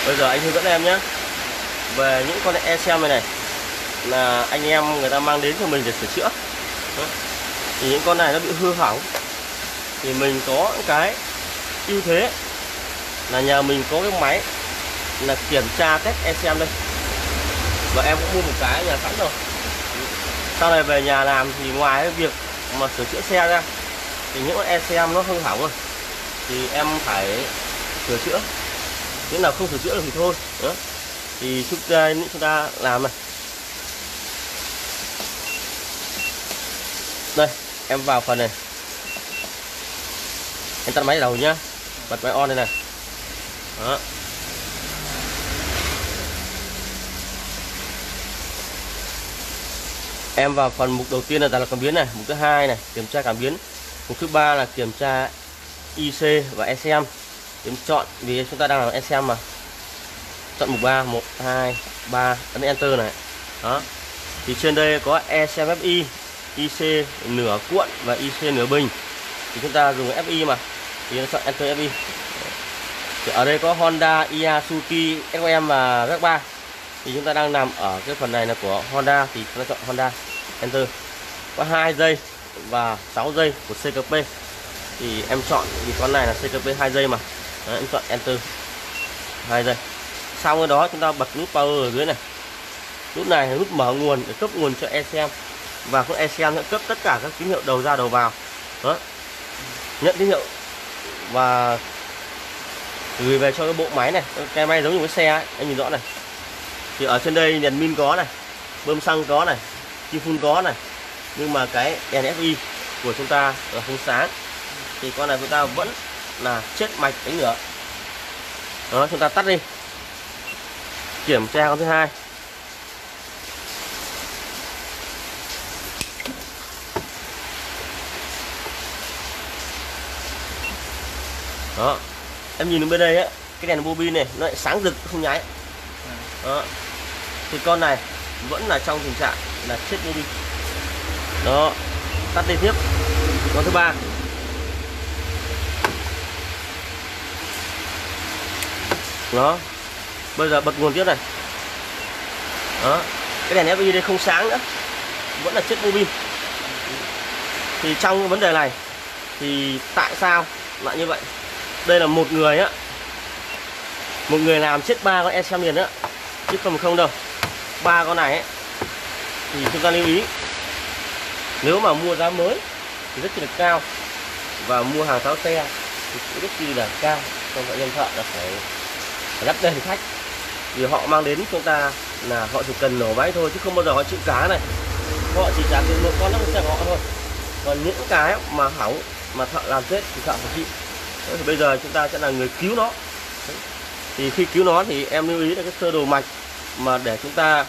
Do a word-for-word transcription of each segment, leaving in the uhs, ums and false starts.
Bây giờ anh hướng dẫn em nhé về những con e xê em này này là anh em người ta mang đến cho mình để sửa chữa. Đó. Thì những con này nó bị hư hỏng thì mình có cái ưu thế là nhà mình có cái máy là kiểm tra test e xê em đây, và em cũng mua một cái nhà sẵn rồi. Sau này về nhà làm thì ngoài cái việc mà sửa chữa xe ra thì những con e xê em nó hư hỏng rồi thì em phải sửa chữa, nếu nào không sửa chữa được thì thôi. Đó. Thì chúng ta chúng ta làm này. Đây, em vào phần này, em tắt máy đầu nhá, bật máy on đây này. Đó. Em vào phần mục đầu tiên là tạo lập cảm biến này, mục thứ hai này kiểm tra cảm biến, mục thứ ba là kiểm tra i xê và e xê em. Em chọn, vì chúng ta đang làm e xê em mà, chọn mục ba, một, hai, ba, ấn enter này. Đó. Thì trên đây có e xê em ép i, i xê nửa cuộn và i xê nửa bình. Thì chúng ta dùng ép i mà, thì nó chọn enter ép i. Thì ở đây có Honda, Isuzu, ét em và vê ba. Thì chúng ta đang nằm ở cái phần này là của Honda thì nó chọn Honda, enter. Có hai giây và sáu giây của xê ca pê. Thì em chọn, vì con này là xê ca pê hai giây mà. Đó, em chọn enter hai giây. Sau cái đó chúng ta bật nút power ở dưới này. Nút này là nút mở nguồn để cấp nguồn cho e xê em, và con e xê em sẽ cấp tất cả các tín hiệu đầu ra đầu vào. Đó. Nhận tín hiệu và gửi về cho cái bộ máy này. Cái máy giống như cái xe ấy, anh nhìn rõ này. Thì ở trên đây đèn pin có này, bơm xăng có này, chi phun có này, nhưng mà cái đèn ép i của chúng ta là không sáng. Thì con này chúng ta vẫn là chết mạch đánh lửa. Đó, chúng ta tắt đi. Kiểm tra con thứ hai. Đó, em nhìn bên đây á, cái đèn bô bin này nó lại sáng rực không nháy. Đó, thì con này vẫn là trong tình trạng là chết bô bin. Đó, tắt đi tiếp. Con thứ ba. Đó, bây giờ bật nguồn tiếp này. Đó, cái đèn ép i đây không sáng nữa, vẫn là chết bô bin. Thì trong vấn đề này thì tại sao lại như vậy? Đây là một người á, một người làm chết ba con e xê em liền á, chứ không không đâu. Ba con này ấy, thì chúng ta lưu ý, nếu mà mua giá mới thì rất là cao, và mua hàng tháo xe thì cũng rất chi là cao. Trong vậy nhân thợ là phải, phải lắp đèn khách, vì họ mang đến chúng ta là họ chỉ cần nổ máy thôi, chứ không bao giờ họ chịu cá này. Họ chỉ trả tiền một con lắp xe của họ thôi. Còn những cái mà hỏng mà thợ làm chết thì thợ phải chịu. Thì bây giờ chúng ta sẽ là người cứu nó. Thì khi cứu nó thì em lưu ý là cái sơ đồ mạch mà để chúng ta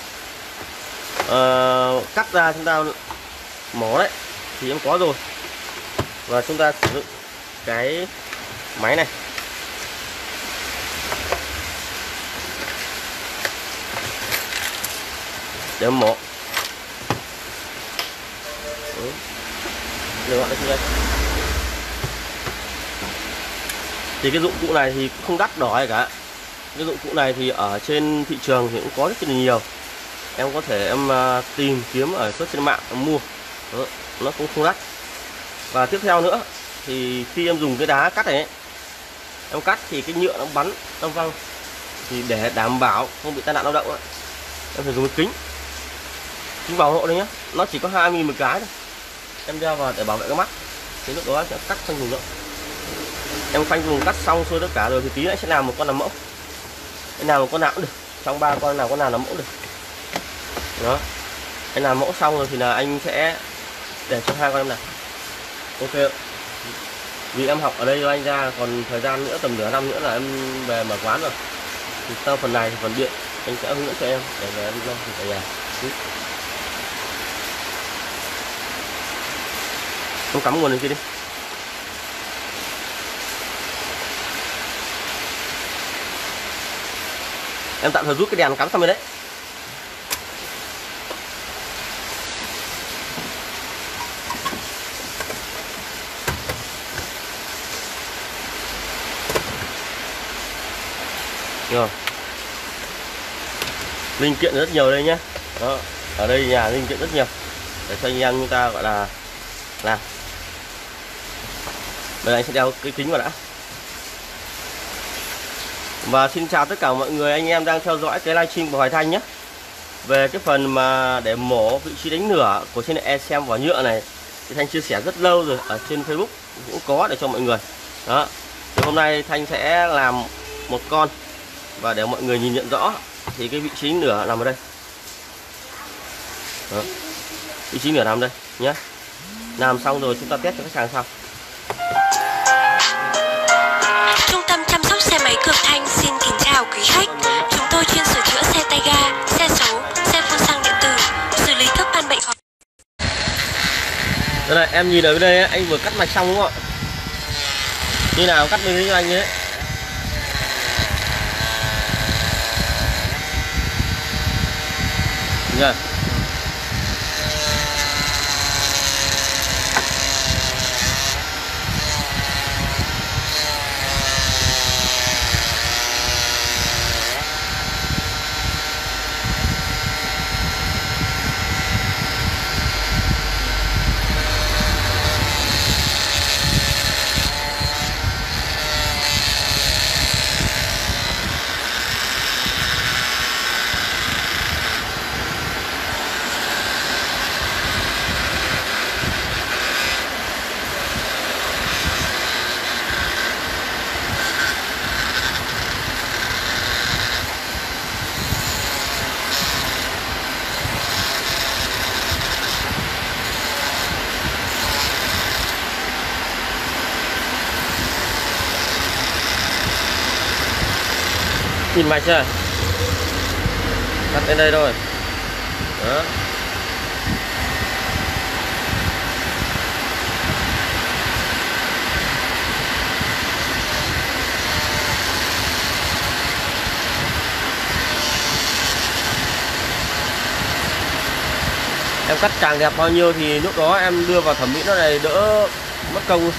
uh, cắt ra, chúng ta mổ đấy thì em có rồi. Và chúng ta sử dụng cái máy này để mổ. Được gọi là thì cái dụng cụ này thì không đắt đỏ gì cả. Cái dụng cụ này thì ở trên thị trường thì cũng có rất là nhiều. Em có thể em uh, tìm kiếm ở suốt trên mạng em mua. Đó, nó cũng không đắt. Và tiếp theo nữa thì khi em dùng cái đá cắt này ấy, em cắt thì cái nhựa nó bắn nó văng, thì để đảm bảo không bị tai nạn lao động ấy, em phải dùng cái kính kính bảo hộ đây nhá. Nó chỉ có hai mi li một cái thôi, em đeo vào để bảo vệ cái mắt. Thì lúc đó sẽ cắt sang vùng nữa. Em khoanh vùng cắt xong xuôi tất cả rồi thì tí nữa sẽ làm một con làm mẫu. Em làm một con nào cũng được, trong ba con nào con nào làm mẫu được. Đó, anh làm mẫu xong rồi thì là anh sẽ để cho hai con em làm. Ok, vì em học ở đây cho anh ra, còn thời gian nữa tầm nửa năm nữa là em về mở quán rồi. Thì sau phần này thì phần điện anh sẽ hướng dẫn cho em để về em lo thì ở nhà. Không cắm nguồn lên kia đi. Em tạm thời rút cái đèn cắm sang bên đấy. Rồi. Linh kiện rất nhiều đây nhé. Đó, ở đây nhà linh kiện rất nhiều để cho anh em chúng ta gọi là làm. Bây giờ anh sẽ đeo cái kính vào đã. Và xin chào tất cả mọi người anh em đang theo dõi cái livestream của Hoài Thanh nhé. Về cái phần mà để mổ vị trí đánh lửa của trên e xê em vỏ nhựa này thì Thanh chia sẻ rất lâu rồi, ở trên Facebook cũng có để cho mọi người. Đó. Thì hôm nay Thanh sẽ làm một con và để mọi người nhìn nhận rõ thì cái vị trí đánh lửa nằm ở đây. Đó. Vị trí lửa nằm đây nhé. Làm xong rồi chúng ta test cho khách hàng sau. Trung tâm chăm sóc xe máy Cường Thanh xin kính chào quý khách. Chúng tôi chuyên sửa chữa xe tay ga, xe số, xe phun xăng điện tử, xử lý các căn bệnh khó. Đây này, em nhìn ở bên đây anh vừa cắt mạch xong đúng không ạ? Như nào cắt mình cho anh ấy. Nha. Nhìn mạch chưa? Cắt đến đây thôi. Đó. Em cắt càng đẹp bao nhiêu thì lúc đó em đưa vào thẩm mỹ nó này đỡ mất công.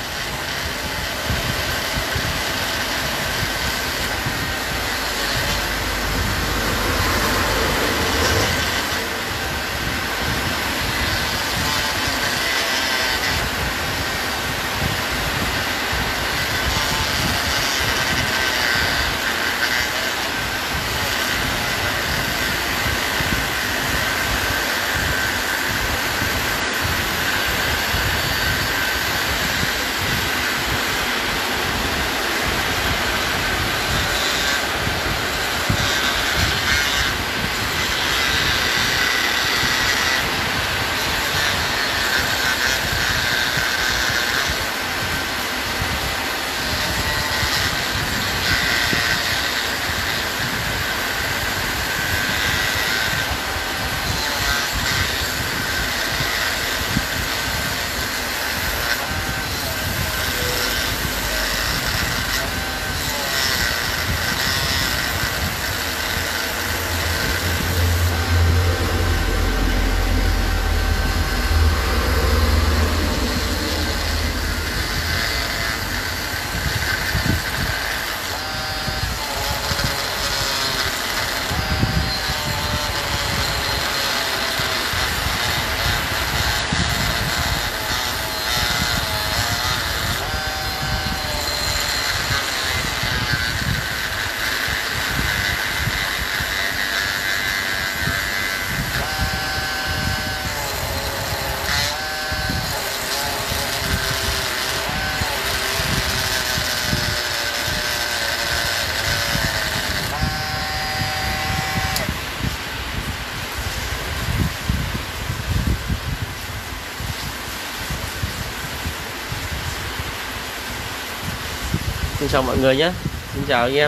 Xin chào mọi người nhé. Xin chào anh em.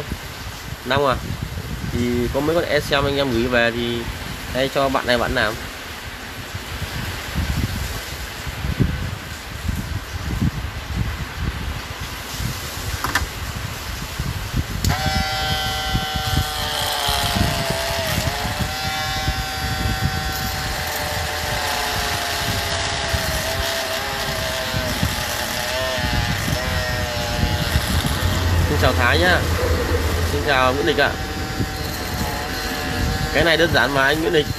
Năm à. Thì có mấy con e xê em anh em gửi về thì đây cho bạn này bạn làm. Xin chào Thái nhá. Xin chào Nguyễn Lịch ạ. Cái này đơn giản mà anh Nguyễn Đình.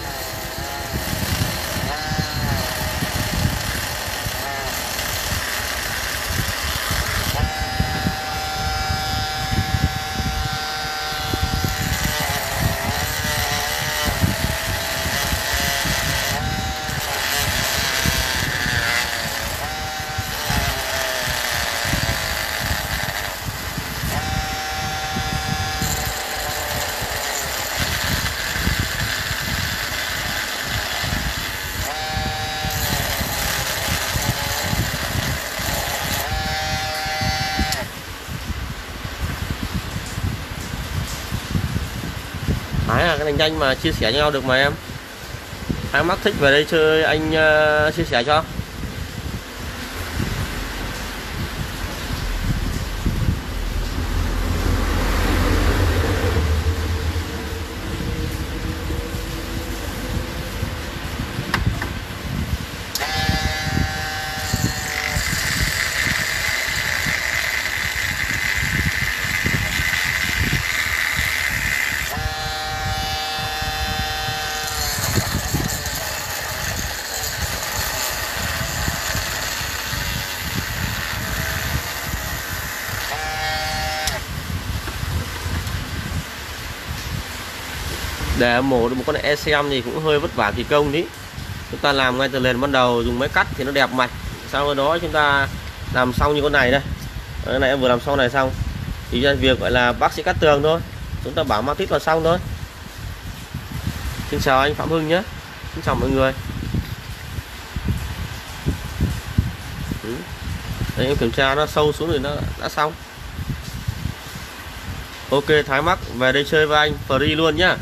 Đấy là cái này nhanh mà chia sẻ cho nhau được mà em. Ai mắc thích về đây chơi anh uh, chia sẻ cho. Để mổ được một con e xê em thì cũng hơi vất vả kỳ công tí. Chúng ta làm ngay từ nền ban đầu dùng máy cắt thì nó đẹp mạch. Sau đó chúng ta làm xong như con này đây. Cái này em vừa làm xong này xong. Thì việc gọi là bác sĩ cắt tường thôi. Chúng ta bảo ma tít vào xong thôi. Xin chào anh Phạm Hưng nhé. Xin chào mọi người. Đấy, em kiểm tra nó sâu xuống thì nó đã xong. Ok, Thái Mắc về đây chơi với anh free luôn nhá.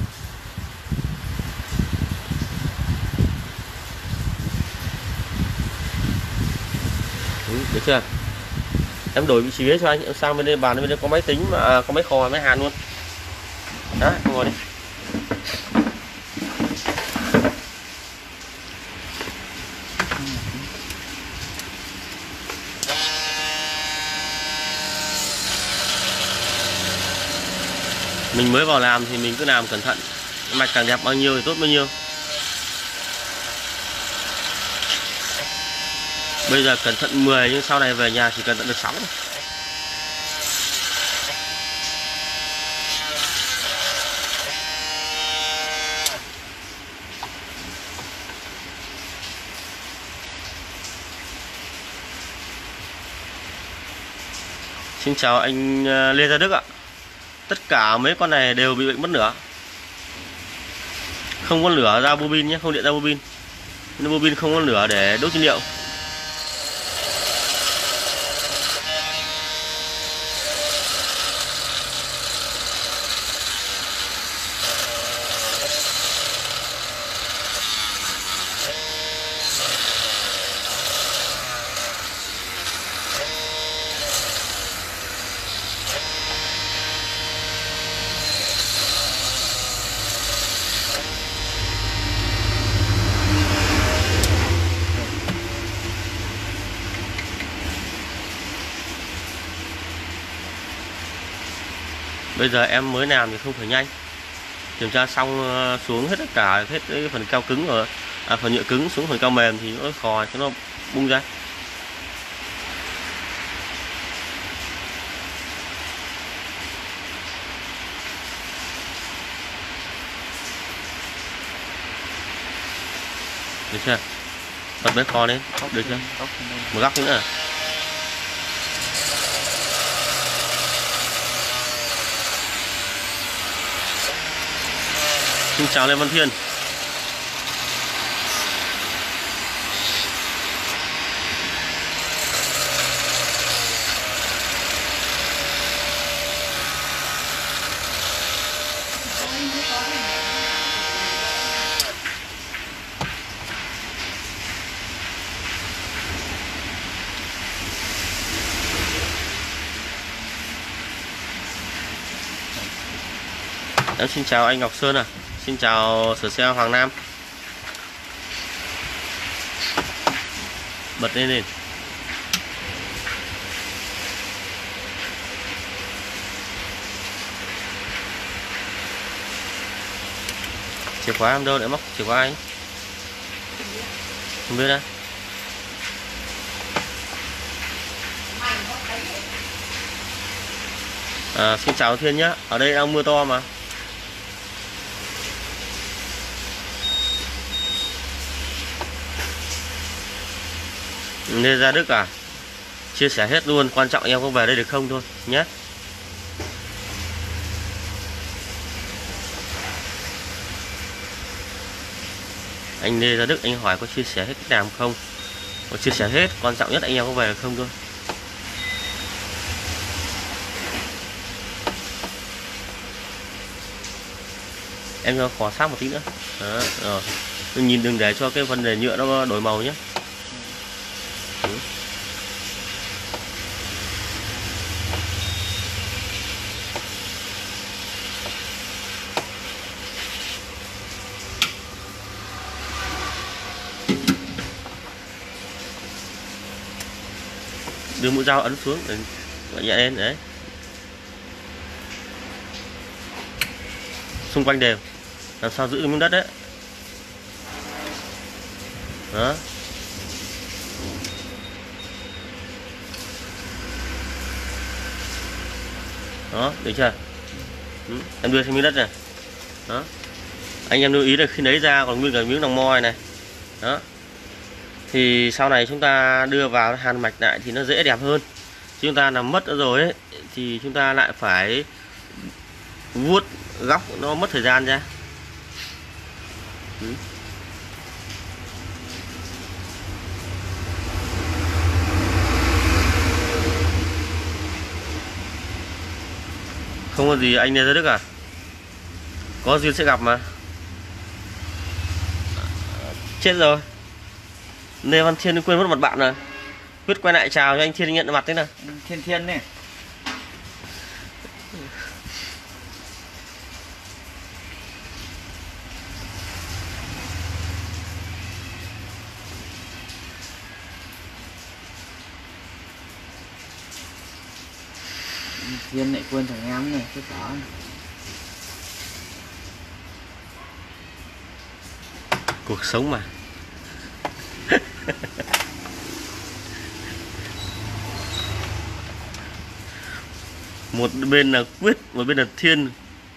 Được chưa? Em đổi vị trí ghế cho anh, em sang bên đây bàn bên đây có máy tính mà à, có máy khò máy hàn luôn. Đó, ngồi đi. Mình mới vào làm thì mình cứ làm cẩn thận, mạch càng đẹp bao nhiêu thì tốt bao nhiêu. Bây giờ cẩn thận mười nhưng sau này về nhà chỉ cẩn thận được sáu. Xin chào anh Lê Gia Đức ạ. Tất cả mấy con này đều bị bệnh mất lửa. Không có lửa ra bô bin nhé, không điện ra bô bin. Nên bô bin không có lửa để đốt nhiên liệu. Bây giờ em mới làm thì không phải nhanh. Kiểm tra xong xuống hết tất cả hết cái phần cao cứng rồi, à, phần nhựa cứng xuống phần cao mềm thì nó khò cho nó bung ra. Được chưa? Bật bếp kho lên, được chưa? Một góc nữa. Xin chào Lê Văn Thiên. Em xin chào anh Ngọc Sơn à. Xin chào sửa xe Hoàng Nam. Bật lên lên. Chìa khóa em đâu để móc chìa khóa anh? Không biết đấy. À, xin chào Thiên nhá. Ở đây đang mưa to mà. Nên ra Đức à? Chia sẻ hết luôn, quan trọng em có về đây được không thôi nhé. Anh Lê ra Đức, anh hỏi có chia sẻ hết cách làm không? Có chia sẻ hết, quan trọng nhất anh em có về được không thôi. Em cho khò sát một tí nữa. Đó, rồi. Nhìn đừng để cho cái phần đề nhựa nó đổi màu nhé. Ừ. Đưa mũi dao ấn xuống để nhẹ lên đấy. Xung quanh đều, làm sao giữ miếng đất đấy. Đó. Đó, được chưa? Ừ. Em đưa sang miếng đất này. Đó. Anh em lưu ý là khi lấy ra còn nguyên cả miếng đồng moi này. Đó. Thì sau này chúng ta đưa vào hàn mạch lại thì nó dễ đẹp hơn. Chứ chúng ta làm mất nữa rồi ấy, thì chúng ta lại phải vuốt góc, nó mất thời gian ra. Ừ. Không có gì anh Lê Gia Đức à? Có duyên sẽ gặp mà. Chết rồi. Lê Văn Thiên quên mất một bạn rồi. Quyết quay lại chào cho anh Thiên nhận mặt thế nào. Thiên Thiên này. Thiên lại quên thằng em này, cái đó. Cuộc sống mà. Một bên là Quyết, một bên là Thiên.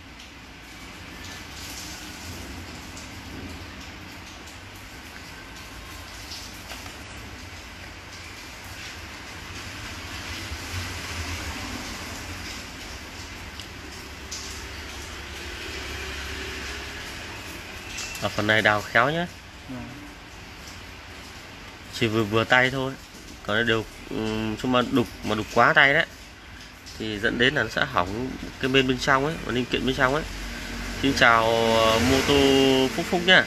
Ở phần này đào khéo nhé. Ừ. Chỉ vừa vừa tay thôi. Còn đều chung mà đục mà đục quá tay đấy thì dẫn đến là nó sẽ hỏng cái bên bên trong ấy, và linh kiện bên trong ấy. Xin chào mô tô Phúc Phúc nhá.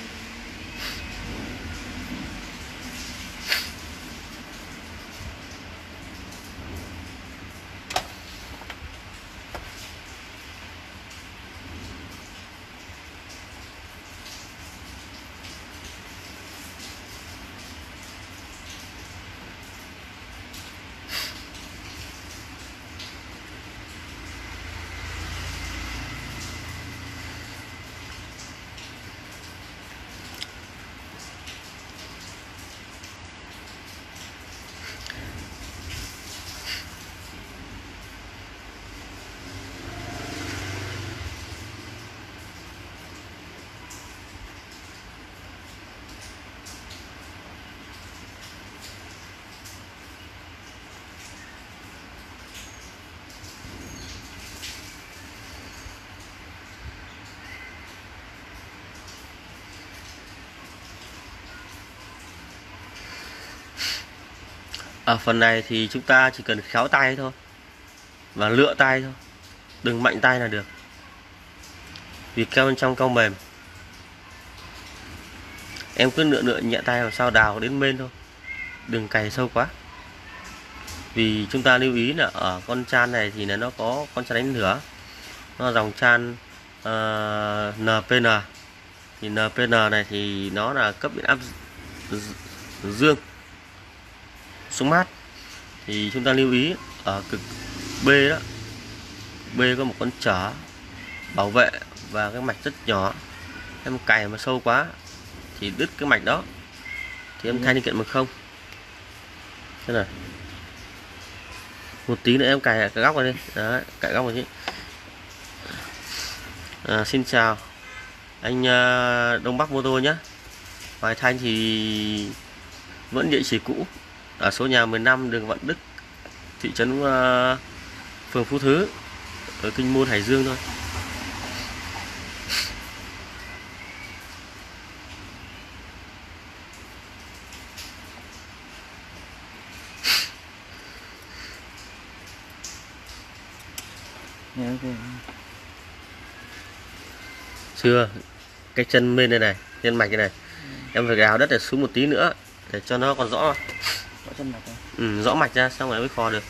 Ở phần này thì chúng ta chỉ cần khéo tay thôi và lựa tay thôi, đừng mạnh tay là được, vì keo bên trong keo mềm. Em cứ lựa lựa nhẹ tay làm sao đào đến bên thôi, đừng cày sâu quá. Vì chúng ta lưu ý là ở con chan này thì là nó có con chan đánh lửa, nó là dòng chan uh, en pê en. Thì en pê en này thì nó là cấp điện áp dương xuống mát. Thì chúng ta lưu ý ở cực B đó, B có một con chở bảo vệ và cái mạch rất nhỏ, Em cày mà sâu quá thì đứt cái mạch đó, thì em thay linh kiện bằng không. Thế này, một tí nữa em cài cái góc này đi, đấy, cài góc này chứ. À, xin chào anh Đông Bắc Mô Tô nhé. Hoài Thanh thì vẫn địa chỉ cũ ở số nhà mười lăm đường Vạn Đức, thị trấn uh, phường Phú Thứ, ở Kinh Môn, Hải Dương thôi. Dạ, ok. Chưa, cái chân bên này này, chân mạch này này, em phải gào đất để xuống một tí nữa để cho nó còn rõ. Rõ chân mạch này. Ừ, rõ mạch ra xong rồi mới kho được.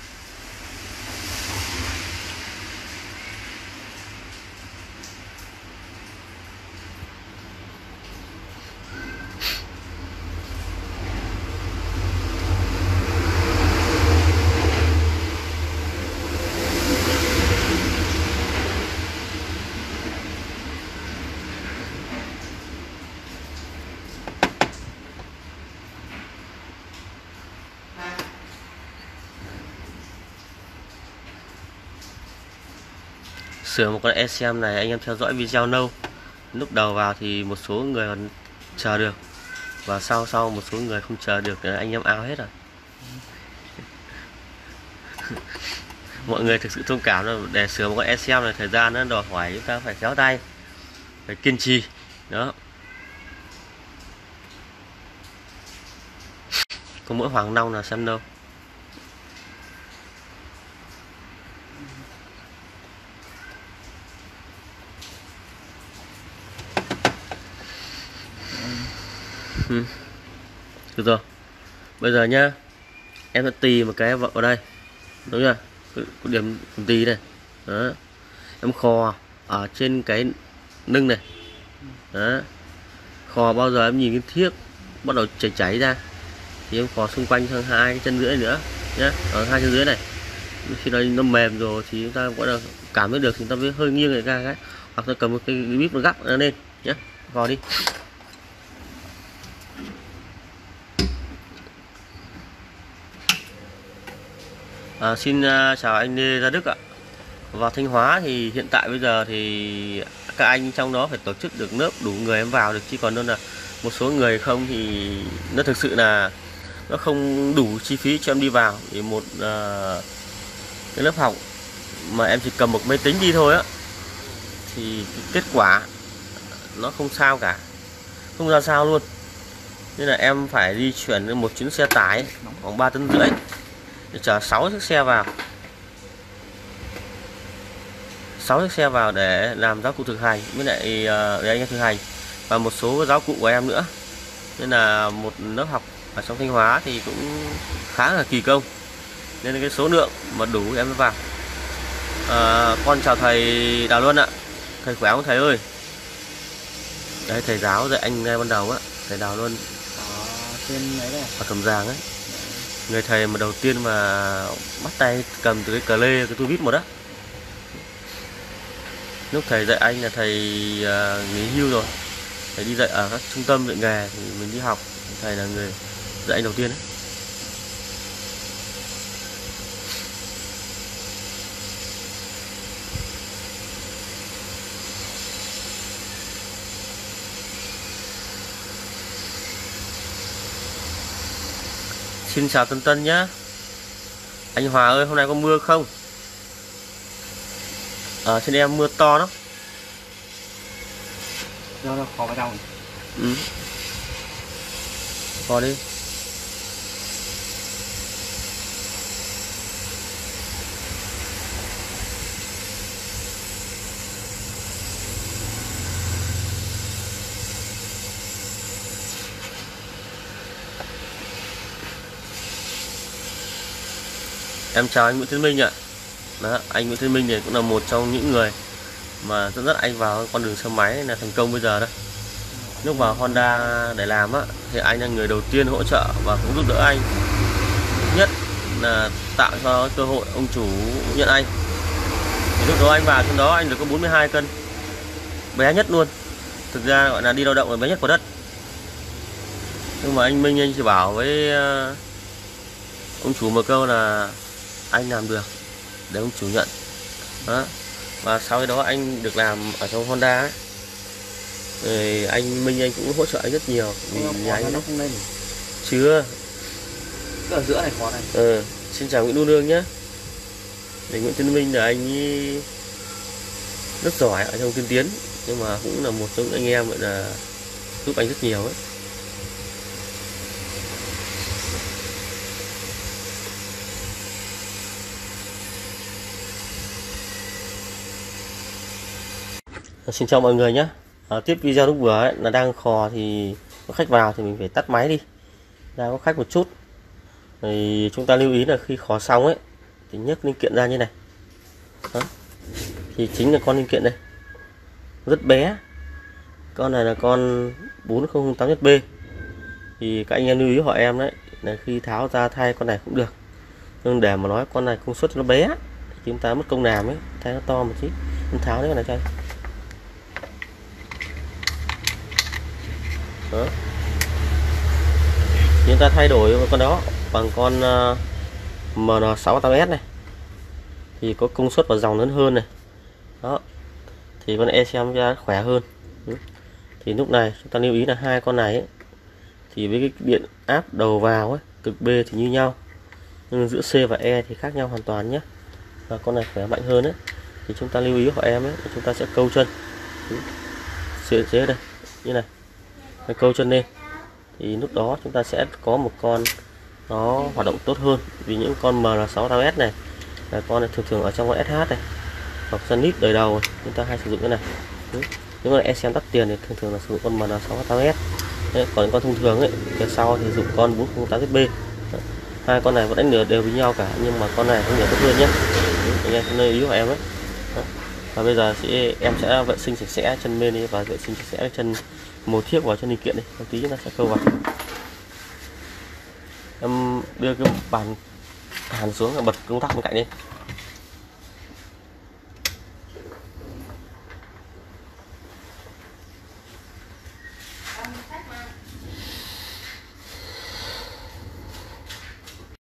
Sửa một con e xê em này anh em theo dõi video nâu. Lúc đầu vào thì một số người còn chờ được, và sau sau một số người không chờ được, anh em ao hết rồi. Mọi người thực sự thông cảm là để sửa một con e xê em này thời gian nó đòi hỏi chúng ta phải khéo tay, phải kiên trì đó. Có mỗi Hoàng Long là xem đâu. Ừ. Được rồi. Bây giờ nhá, em sẽ tì một cái vào đây, đúng chưa? Cái điểm tì này, đó. Em khò ở trên cái nưng này, đó. Khò bao giờ em nhìn cái thiếc bắt đầu chảy chảy ra thì em khò xung quanh sang hai cái chân rưỡi nữa nhá, ở hai chân dưới này. Khi nó nó mềm rồi thì chúng ta có được cảm thấy được thì chúng ta mới hơi nghiêng lại ra cái, hoặc là cầm một cái bíp nó gắp nó lên nhé, khò đi. À, xin uh, chào anh Lê Gia Đức ạ. Vào Thanh Hóa thì hiện tại bây giờ thì các anh trong đó phải tổ chức được lớp đủ người em vào được, chứ còn đâu là một số người không thì nó thực sự là nó không đủ chi phí cho em đi vào. Thì một uh, cái lớp học mà em chỉ cầm một máy tính đi thôi á thì kết quả nó không sao cả, không ra sao luôn. Nên là em phải di chuyển một chuyến xe tải khoảng ba tấn rưỡi để chở sáu chiếc xe vào, sáu chiếc xe vào để làm giáo cụ thực hành với lại để anh em thực hành và một số giáo cụ của em nữa. Nên là một lớp học ở trong Thanh Hóa thì cũng khá là kỳ công, nên là cái số lượng mà đủ em mới vào. À, con chào thầy Đào Luân ạ. Thầy khỏe không thầy ơi? Đấy, thầy giáo dạy anh ngay ban đầu á, thầy Đào Luân Ở trên đấy này. ở Cẩm Giàng ấy. Người thầy mà đầu tiên mà bắt tay cầm từ cái cờ lê, cái tu vít một đó. Lúc thầy dạy anh là thầy uh, nghỉ hưu rồi, thầy đi dạy ở các trung tâm dạy nghề thì mình đi học, thầy là người dạy anh đầu tiên đấy. Xin chào Tân Tân nhá. Anh Hòa ơi, hôm nay có mưa không? Ở trên em mưa to lắm. Do nó khó vào trong. Ừ. Khó đi. Em chào anh Nguyễn Thiên Minh ạ. Đó, anh Nguyễn Thiên Minh này cũng là một trong những người mà dẫn dắt anh vào con đường xe máy là thành công bây giờ đó. Lúc vào Honda để làm á thì anh là người đầu tiên hỗ trợ và cũng giúp đỡ anh. Nhất là tạo cho cơ hội ông chủ nhận anh. Thì lúc đó anh vào trên đó anh được có bốn mươi hai cân, bé nhất luôn. thực ra gọi là đi lao động là bé nhất của đất. Nhưng mà anh Minh anh chỉ bảo với uh, ông chủ một câu là anh làm được để ông chủ nhận đó. Và sau đó anh được làm ở trong Honda ấy. Rồi anh Minh anh cũng hỗ trợ anh rất nhiều vì nhà anh nó không lên chưa. cứ ở giữa này khó này. Ừ. Xin chào Nguyễn Đu Nương nhé. Thì Nguyễn Tiến Minh là anh ấy rất giỏi ở trong tiên tiến, nhưng mà cũng là một trong những anh em gọi là giúp anh rất nhiều ấy. Xin chào mọi người nhé. À, tiếp video lúc vừa ấy, là đang khò thì có khách vào thì mình phải tắt máy đi. Đang có khách một chút. Thì chúng ta lưu ý là khi khò xong ấy thì nhấc linh kiện ra như này. Đó. Thì chính là con linh kiện đây. Rất bé. Con này là con bốn không không tám nhất B. Thì các anh em lưu ý hỏi em đấy là khi tháo ra thay con này cũng được. Nhưng để mà nói con này công suất nó bé thì chúng ta mất công làm ấy, thay nó to một tí. Mình tháo đấy con này cho anh. Đó. Chúng ta thay đổi con đó bằng con uh, M N sáu tám S này thì có công suất và dòng lớn hơn này. Đó. Thì con e xê em ra khỏe hơn. Ừ. Thì lúc này chúng ta lưu ý là hai con này ấy, thì với cái điện áp đầu vào ấy, cực B thì như nhau, nhưng giữa C và E thì khác nhau hoàn toàn nhé. Và con này khỏe mạnh hơn ấy. Thì chúng ta lưu ý của em ấy, chúng ta sẽ câu chân. Ừ. Sẽ chế đây như này. Câu chân lên thì lúc đó chúng ta sẽ có một con nó hoạt động tốt hơn. Vì những con M N sáu tám S này là con này thường thường ở trong con ét hát này hoặc Zenith đời đầu chúng ta hay sử dụng cái này. Những con e xê em đắt tiền thì thường thường là sử dụng con M N sáu tám S. Đấy, còn con thông thường ấy phía sau thì dùng con bốn không tám Z B. Hai con này vẫn đánh lửa đều với nhau cả, nhưng mà con này không lửa tốt hơn nhé. Anh em lưu ý của em ấy. Đó. Và bây giờ sẽ em sẽ vệ sinh sạch sẽ chân bên đi và vệ sinh sạch sẽ chân màu thiếc vào chân linh kiện đi. Một tí chúng ta sẽ câu vào. Em đưa cái bàn hàn xuống và bật công tắc bên cạnh đi.